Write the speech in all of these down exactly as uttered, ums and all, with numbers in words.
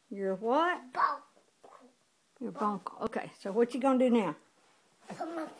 Your what? Bong-kull. Your Bong-kull. Okay, so what you gonna do now? Put my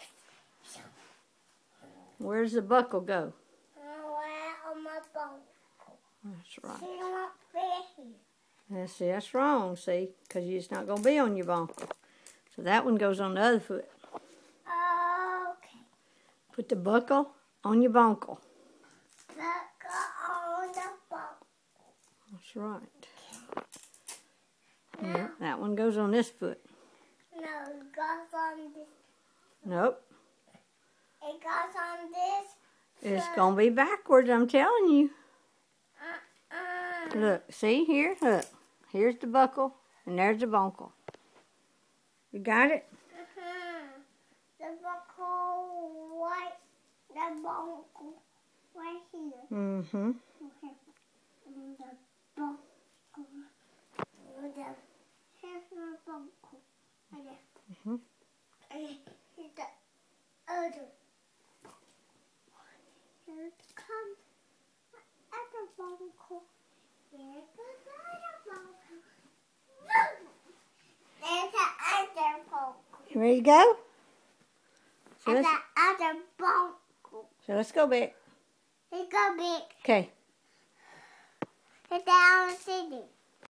Where's the buckle go? on my Bong-kull. That's right. See, not there here. That's, see, that's wrong, see, because it's not going to be on your Bong-kull. So that one goes on the other foot. Okay. Put the buckle on your Bong-kull. Buckle on the Bong-kull. That's right. No. Yeah, that one goes on this foot. No, it goes on this. Nope. It goes on this. It's foot. going to be backwards, I'm telling you. Uh-uh. Look, see here? Look. Here's the buckle, and there's the Bong-kull. You got it? Uh-huh. The buckle right, the Bong-kull right here. Mm-hmm. Okay. And the Bong-kull. And the, here's my Bong-kull. Right there. Mm-hmm. And here's the other. Here comes the other Bong-kull. Here goes the other Bong-kull. There's the other Bong-kull. You ready to go? So And let's, the other Bong-kull. so let's go back. It's go big. Okay. It's down sitting.